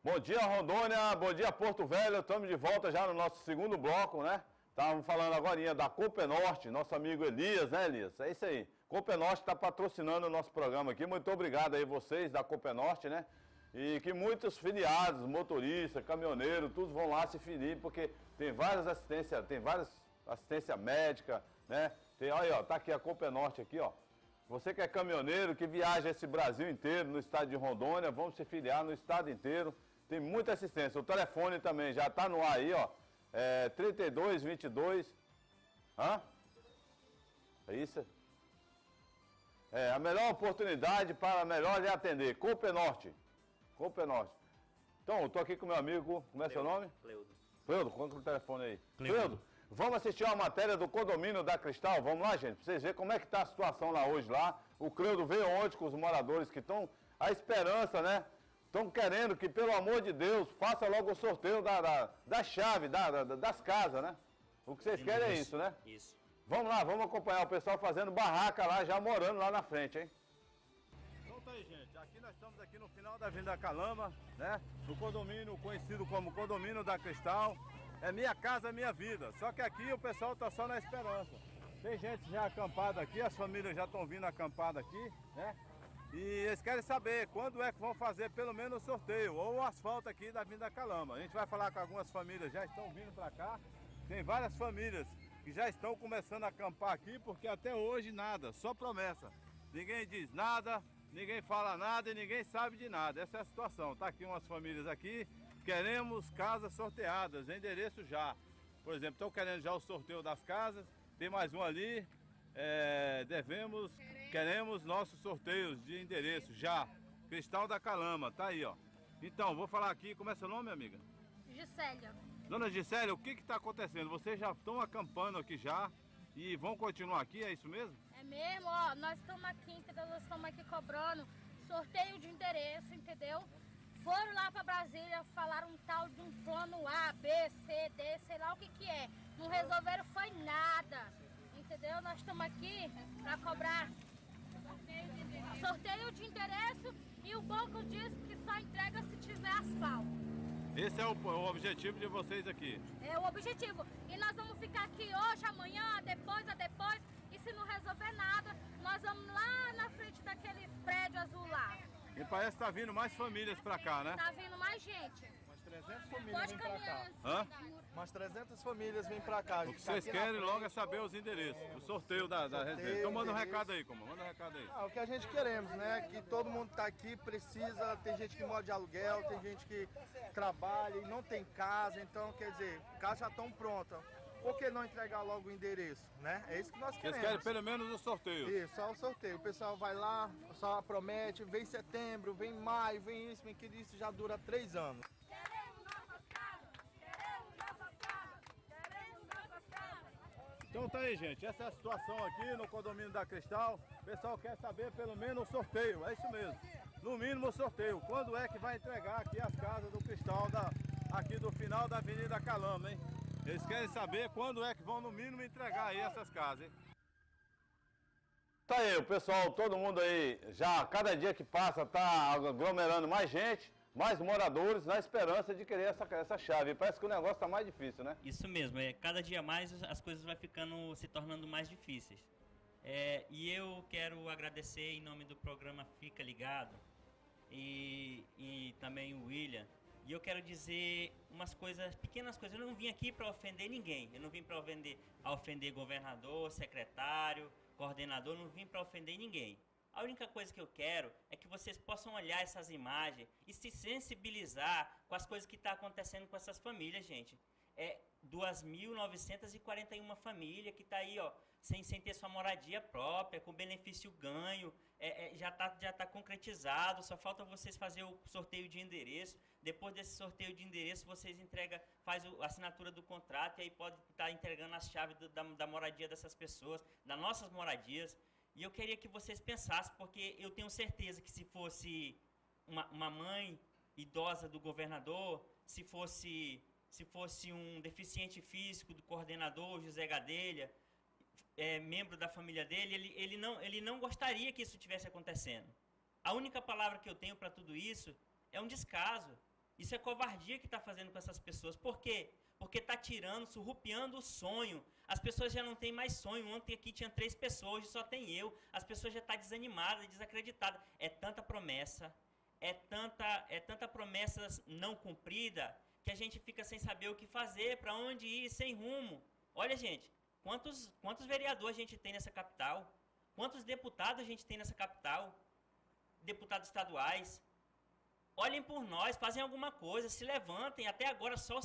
Bom dia, Rondônia, bom dia, Porto Velho. Estamos de volta já no nosso segundo bloco, né? Estávamos falando agora da Copenorte, nosso amigo Elias, né, Elias? É isso aí. Copenorte está patrocinando o nosso programa aqui. Muito obrigado aí vocês da Copenorte, né? E que muitos filiados, motoristas, caminhoneiros, todos vão lá se ferir, porque tem várias assistência médica, né? Tem, olha, ó, tá aqui a Copenorte aqui, ó. Você que é caminhoneiro, que viaja esse Brasil inteiro, no estado de Rondônia, vamos se filiar no estado inteiro. Tem muita assistência. O telefone também já está no ar aí, ó. 3222. Hã? É isso? É a melhor oportunidade para melhor lhe atender. Copenorte. Copenorte. Então, eu tô aqui com meu amigo, como é seu nome? Cleudo. Cleudo, conta o telefone aí. Cleudo, vamos assistir uma matéria do condomínio da Cristal? Vamos lá, gente, para vocês verem como é que está a situação lá hoje lá. O Cleudo veio ontem com os moradores que estão à esperança, né? Estão querendo que, pelo amor de Deus, faça logo o sorteio da chave, das casas, né? O que vocês querem é isso, né? Isso. Vamos lá, vamos acompanhar o pessoal fazendo barraca lá, já morando lá na frente, hein? Então tá aí, gente. Aqui nós estamos aqui no final da Avenida Calama, né? No condomínio conhecido como Condomínio da Cristal. É Minha Casa Minha Vida. Só que aqui o pessoal tá só na esperança. Tem gente já acampada aqui, as famílias já estão vindo acampada aqui, né? E eles querem saber quando é que vão fazer pelo menos o sorteio ou o asfalto aqui da Avenida Calama. A gente vai falar com algumas famílias, já estão vindo para cá. Tem várias famílias que já estão começando a acampar aqui, porque até hoje nada, só promessa. Ninguém diz nada, ninguém fala nada e ninguém sabe de nada. Essa é a situação. Tá aqui umas famílias aqui, queremos casas sorteadas, endereço já. Por exemplo, estão querendo já o sorteio das casas, tem mais um ali. Queremos nossos sorteios de endereço já. Cristal da Calama, tá aí, ó. Então, vou falar aqui, como é seu nome, minha amiga? Gisélia. Dona Gisélia, o que está acontecendo? Vocês já estão acampando aqui já e vão continuar aqui, é isso mesmo? É mesmo, ó, nós estamos aqui, entendeu? Nós estamos aqui cobrando sorteio de endereço, entendeu? Foram lá para Brasília, falaram um tal de um plano A, B, C, D, sei lá o que é. Não resolveram foi nada, entendeu? Nós estamos aqui para cobrar sorteio de endereço e o banco diz que só entrega se tiver asfalto. Esse é o objetivo de vocês aqui? É o objetivo. E nós vamos ficar aqui hoje, amanhã, depois, e se não resolver nada, nós vamos lá na frente daqueles prédios azul lá. E parece que tá vindo mais famílias pra cá, né? Tá vindo mais gente. Umas 300 famílias vêm pra cá. Hã? Umas 300 famílias vêm pra cá. O que vocês querem logo é saber os endereços, o sorteio da residência. Então manda um recado aí, como? Manda um recado aí. O que a gente queremos, né? Que todo mundo tá aqui, precisa, tem gente que mora de aluguel, tem gente que trabalha e não tem casa, então quer dizer, casas já estão prontas. Por que não entregar logo o endereço, né? É isso que nós queremos. Vocês querem pelo menos o sorteio? Isso, só o sorteio. O pessoal vai lá, só promete, vem setembro, vem maio, vem isso, vem aquilo, isso já dura 3 anos. Queremos nossas casas! Queremos nossas casas! Queremos nossas casas! Então tá aí, gente, essa é a situação aqui no condomínio da Cristal. O pessoal quer saber pelo menos o sorteio, é isso mesmo. No mínimo o sorteio. Quando é que vai entregar aqui as casas do Cristal, aqui do final da Avenida Calama, hein? Eles querem saber quando é que vão no mínimo entregar aí essas casas, hein? Tá aí, o pessoal, todo mundo aí, já cada dia que passa tá aglomerando mais gente, mais moradores, na esperança de querer essa chave. Parece que o negócio tá mais difícil, né? Isso mesmo, cada dia mais as coisas vão se tornando mais difíceis. E eu quero agradecer em nome do programa Fica Ligado e também o William. E eu quero dizer umas coisas, pequenas coisas. Eu não vim aqui para ofender ninguém. Eu não vim para ofender governador, secretário, coordenador. Eu não vim para ofender ninguém. A única coisa que eu quero é que vocês possam olhar essas imagens e se sensibilizar com as coisas que estão acontecendo com essas famílias, gente. 2.941 famílias que está aí, ó, sem ter sua moradia própria, com benefício ganho, já tá concretizado, só falta vocês fazer o sorteio de endereço. Depois desse sorteio de endereço, vocês faz a assinatura do contrato e aí pode estar entregando as chaves da moradia dessas pessoas, das nossas moradias. E eu queria que vocês pensassem, porque eu tenho certeza que se fosse uma mãe idosa do governador, se fosse um deficiente físico do coordenador, José Gadelha, membro da família dele, ele não gostaria que isso estivesse acontecendo. A única palavra que eu tenho para tudo isso é um descaso. Isso é covardia que está fazendo com essas pessoas. Por quê? Porque está tirando, surrupiando o sonho. As pessoas já não têm mais sonho. Ontem aqui tinha 3 pessoas, hoje só tem eu. As pessoas já estão desanimadas, desacreditadas. É tanta promessa, é tanta promessa não cumprida, que a gente fica sem saber o que fazer, para onde ir, sem rumo. Olha, gente, quantos vereadores a gente tem nessa capital? Quantos deputados a gente tem nessa capital? Deputados estaduais. Olhem por nós, fazem alguma coisa, se levantem. Até agora só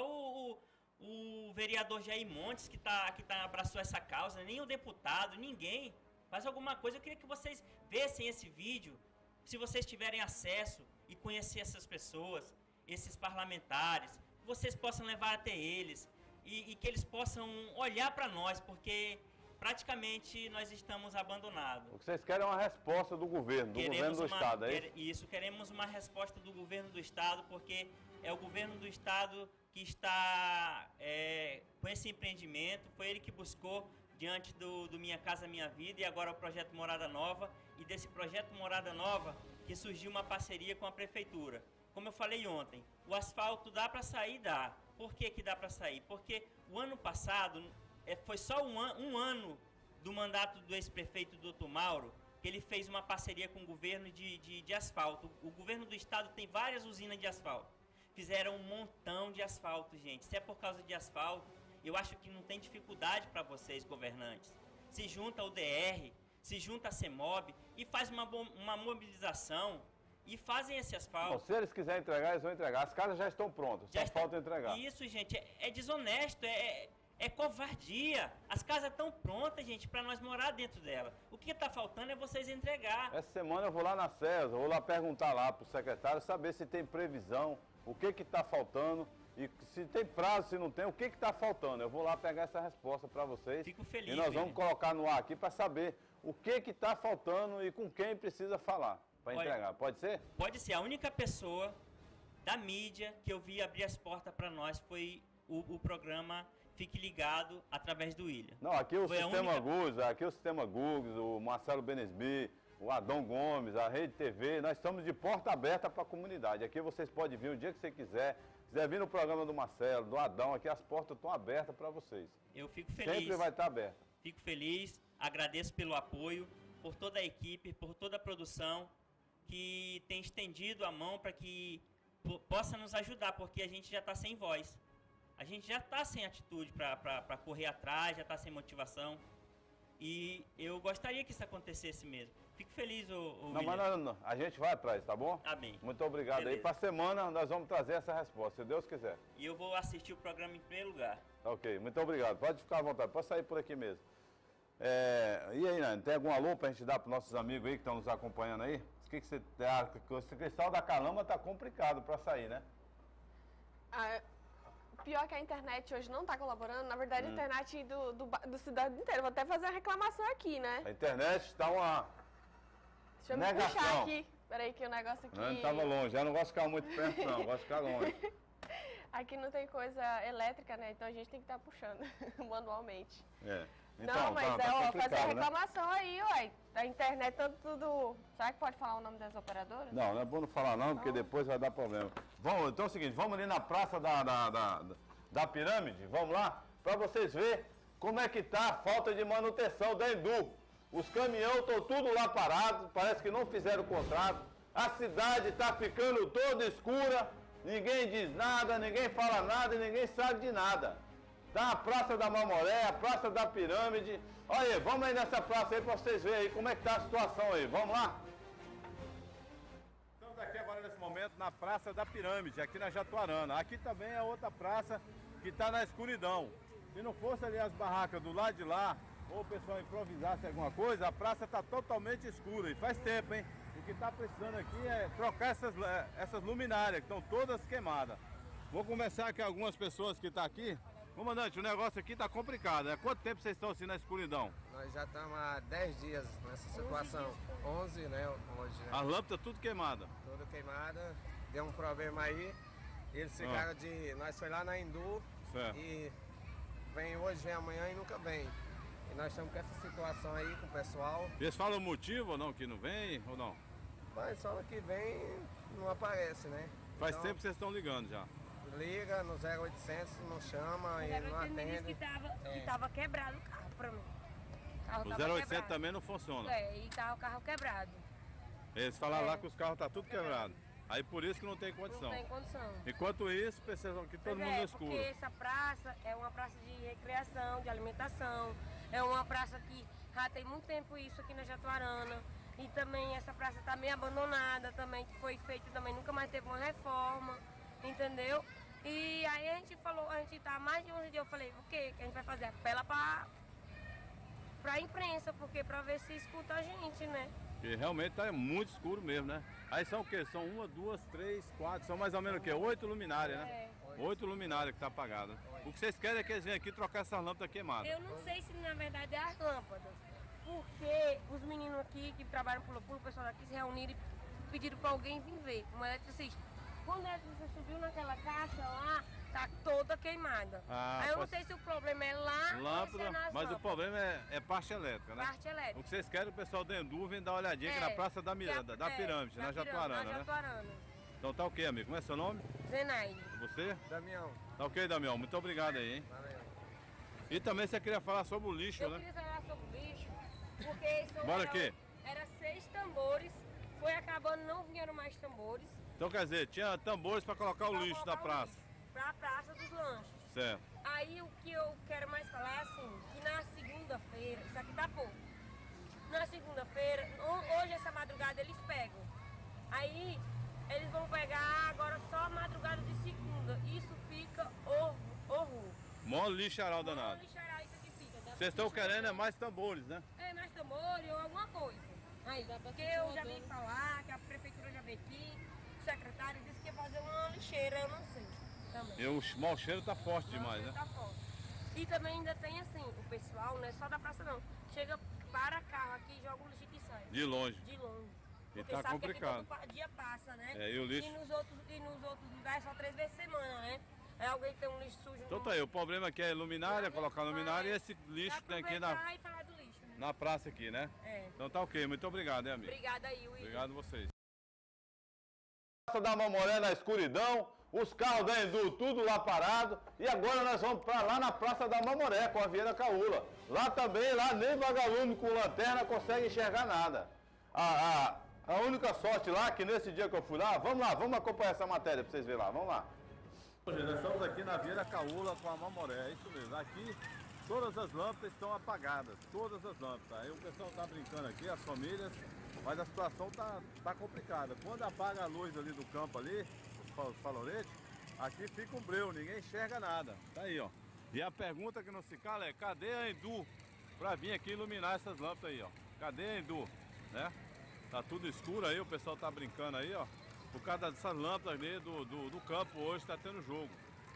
o vereador Jair Montes que abraçou essa causa, nem o deputado, ninguém. Faz alguma coisa. Eu queria que vocês vissem esse vídeo, se vocês tiverem acesso e conhecer essas pessoas, esses parlamentares, que vocês possam levar até eles e que eles possam olhar para nós, porque praticamente nós estamos abandonados. O que vocês querem é uma resposta do governo do Estado, é isso? Isso, queremos uma resposta do governo do Estado, porque é o governo do Estado que está com esse empreendimento, foi ele que buscou diante do Minha Casa Minha Vida e agora o projeto Morada Nova, e desse projeto Morada Nova que surgiu uma parceria com a Prefeitura. Como eu falei ontem, o asfalto dá para sair? Dá. Por que dá para sair? Porque o ano passado, foi só um ano do mandato do ex-prefeito Dr. Mauro, que ele fez uma parceria com o governo de asfalto. O governo do estado tem várias usinas de asfalto. Fizeram um montão de asfalto, gente. Se é por causa de asfalto, eu acho que não tem dificuldade para vocês, governantes. Se junta o DR, se junta a CEMOB e faz uma mobilização e fazem esse asfalto. Bom, se eles quiserem entregar, eles vão entregar. As casas já estão prontas, só falta entregar. Isso, gente, é desonesto, é covardia. As casas estão prontas, gente, para nós morar dentro dela. O que está faltando é vocês entregar. Essa semana eu vou lá na CESA, vou lá perguntar lá para o secretário, saber se tem previsão, o que está faltando, e se tem prazo, se não tem, o que está faltando. Eu vou lá pegar essa resposta para vocês. Fico feliz. E nós vamos colocar no ar aqui para saber o que está faltando e com quem precisa falar para entregar. Pode ser? Pode ser. A única pessoa da mídia que eu vi abrir as portas para nós foi o programa Fique Ligado, através do William. Não, aqui o Sistema Gugs, o Marcelo Benesbi, o Adão Gomes, a Rede TV, nós estamos de porta aberta para a comunidade. Aqui vocês podem vir o dia que você quiser. Se quiser vir no programa do Marcelo, do Adão, aqui as portas estão abertas para vocês. Eu fico feliz. Sempre vai estar aberta. Fico feliz, agradeço pelo apoio, por toda a equipe, por toda a produção que tem estendido a mão para que possa nos ajudar, porque a gente já está sem voz. A gente já está sem atitude para correr atrás, já está sem motivação. E eu gostaria que isso acontecesse mesmo. Fico feliz, Não, mas não, a gente vai atrás, tá bom? Amém. Muito obrigado. Beleza. Aí para a semana nós vamos trazer essa resposta, se Deus quiser. E eu vou assistir o programa em primeiro lugar. Ok, muito obrigado. Pode ficar à vontade, pode sair por aqui mesmo. E aí, Nani, tem algum alô para a gente dar para os nossos amigos aí que estão nos acompanhando aí? O que você tem? Esse cristal da Calama está complicado para sair, né? Pior que a internet hoje não está colaborando. Na verdade, a internet do cidade inteiro. Vou até fazer uma reclamação aqui, né? A internet está uma Deixa eu me puxar aqui. Peraí que o negócio aqui... Não, estava longe. Eu não gosto de ficar muito perto, não. Eu gosto de ficar longe. Aqui não tem coisa elétrica, né? Então a gente tem que estar puxando manualmente. Então, não, mas fazer né? reclamação aí, ué. A internet, tudo... Será que pode falar o nome das operadoras? Não é bom não falar não, porque depois vai dar problema. Então é o seguinte, vamos ali na praça da pirâmide, vamos lá, para vocês verem como é que está a falta de manutenção da Endu. Os caminhões estão tudo lá parados, parece que não fizeram o contrato. A cidade está ficando toda escura, ninguém diz nada, ninguém fala nada e ninguém sabe de nada. Tá a Praça da Mamoré, a Praça da Pirâmide. Olha aí, vamos aí nessa praça aí para vocês verem aí como é que tá a situação aí. Vamos lá? Estamos aqui agora nesse momento na Praça da Pirâmide, aqui na Jatuarana. Aqui também é outra praça que está na escuridão. Se não fosse ali as barracas do lado de lá, ou o pessoal improvisasse alguma coisa, a praça está totalmente escura. E faz tempo, hein? O que está precisando aqui é trocar essas luminárias, que estão todas queimadas. Vou conversar com algumas pessoas que estão aqui. Comandante, o negócio aqui tá complicado. Há quanto tempo vocês estão assim na escuridão? Nós já estamos há 10 dias nessa situação. 11, né? Hoje, né? As lâmpadas tudo queimadas. Tudo queimada. Deu um problema aí. Eles ficaram Nós foi lá na Endu e vem hoje, vem amanhã e nunca vem. E nós estamos com essa situação aí com o pessoal. Eles falam o motivo ou não, que não vem ou não? Mas só que vem não aparece, né? Faz Então, tempo que vocês estão ligando já. liga no 0800, não chama e não me disse atende. que tava quebrado o carro pra mim. O carro O tava 0800 quebrado. também não funciona. E tá o carro quebrado. Eles falaram lá que os carros tá tudo quebrado. Aí por isso que não tem condição. Não tem condição. Enquanto isso, precisam que todo Pois mundo no escuro. Porque essa praça é uma praça de recreação, de alimentação. É uma praça que já tem muito tempo isso aqui na Jatuarana. E também essa praça tá meio abandonada também, que foi feita também, nunca mais teve uma reforma, entendeu? E aí a gente falou, a gente tá há mais de 11 dias, eu falei, o quê? Que a gente vai fazer? Apela pra imprensa, porque pra ver se escuta a gente, né? Porque realmente tá muito escuro mesmo, né? Aí são o quê? São 1, 2, 3, 4, são mais ou menos o quê? 8 luminárias, né? 8 luminárias que tá apagada. O que vocês querem é que eles venham aqui trocar essas lâmpadas queimadas. Eu não sei se na verdade é as lâmpadas, porque os meninos aqui que trabalham o pessoal daqui se reuniram e pediram para alguém vir ver, um eletricista. Quando a eletricista subiu naquela caixa lá, tá toda queimada. Aí eu não sei se o problema é lá ou se é nas mas lâmpadas. o problema é parte elétrica, né? Parte elétrica. O que vocês querem, o pessoal da Endu vem dar uma olhadinha aqui na Praça da Miranda, da Pirâmide, na Jatuarana, né? Então tá ok, amigo. Como é seu nome? Zenaide. Você? Damião. Tá ok, Damião. Muito obrigado aí, hein? Valeu. E também você queria falar sobre o lixo, né? Eu queria falar sobre o lixo, porque Bora aqui. Era 6 tambores, foi acabando, não vieram mais tambores. Então quer dizer, tinha tambores para colocar o lixo da praça. Para a Praça dos Lanches. Certo. Aí o que eu quero mais falar é assim, que na segunda-feira, isso aqui tá pouco. Na segunda-feira, hoje essa madrugada eles pegam. Aí eles vão pegar agora só a madrugada de segunda. Isso fica horror. Mó lixaral danado. Lixaral isso aqui fica. Vocês estão querendo é mais tambores, né? É, mais tambor ou alguma coisa. Aí, porque eu já vi falar, que a prefeitura já veio aqui, o secretário disse que ia fazer uma lixeira, eu não sei. Também. E o mau cheiro tá forte demais, né? Tá forte. E também ainda tem assim, o pessoal, não é só da praça não, chega para carro aqui e joga o lixo que sai. De longe. De longe. E Porque tá sabe complicado. que aqui todo dia passa, né? É, e o lixo? E nos outros lugares só 3 vezes por semana, né? Aí alguém tem um lixo sujo. Então tá aí, o problema aqui é luminária, colocar luminária e esse lixo que tem aqui e falar do lixo, né? na praça aqui, né? É. Então tá ok, muito obrigado, hein, amigo? Obrigada aí, Will. Obrigado a vocês. Praça da Mamoré na escuridão, os carros da Endu tudo lá parado, e agora nós vamos para lá na Praça da Mamoré com a Vieira Caula. Lá também, lá nem vagalume com lanterna consegue enxergar nada. A única sorte lá, que nesse dia que eu fui lá, vamos lá, vamos acompanhar essa matéria para vocês verem lá, vamos lá. Nós estamos aqui na Vieira Caula com a Mamoré, é isso mesmo. Aqui todas as lâmpadas estão apagadas, todas as lâmpadas. Aí o pessoal está brincando aqui, as famílias, mas a situação tá complicada. Quando apaga a luz ali do campo ali, os faloretes, aqui fica um breu, ninguém enxerga nada. Tá aí, ó. E a pergunta que não se cala é, cadê a Endu para vir aqui iluminar essas lâmpadas aí, ó? Cadê a Endu, né? Tá tudo escuro aí, o pessoal tá brincando aí, ó. Por causa dessas lâmpadas ali do campo hoje tá tendo jogo.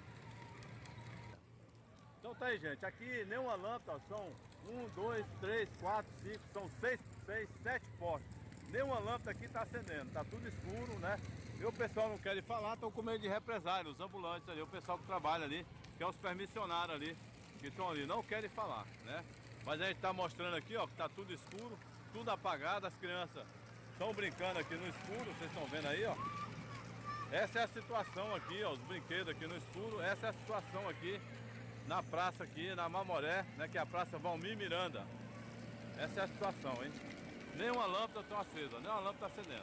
Então tá aí, gente. Aqui nenhuma lâmpada, são 1, 2, 3, 4, 5, são 6, 7 postes. Nenhuma lâmpada aqui tá acendendo, tá tudo escuro, né? E o pessoal não quer falar, estão com medo de represália, os ambulantes ali, o pessoal que trabalha ali, que é os permissionários ali, que estão ali, não querem falar, né? Mas a gente tá mostrando aqui, ó, que tá tudo escuro, tudo apagado, as crianças estão brincando aqui no escuro, vocês estão vendo aí, ó. Essa é a situação aqui, ó, os brinquedos aqui no escuro, essa é a situação aqui na praça aqui, na Mamoré, né, que é a Praça Valmir Miranda. Essa é a situação, hein. Nenhuma lâmpada está acesa, nenhuma lâmpada está acendendo.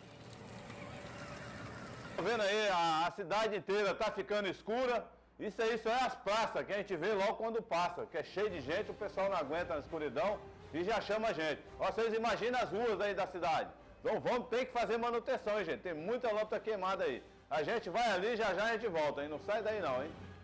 Tá vendo aí, a cidade inteira tá ficando escura. Isso aí só é as praças que a gente vê logo quando passa, que é cheio de gente, o pessoal não aguenta na escuridão e já chama a gente. Ó, vocês imaginam as ruas aí da cidade. Então vamos ter que fazer manutenção, hein, gente. Tem muita lâmpada queimada aí. A gente vai ali, já já a gente volta, hein. Não sai daí não, hein.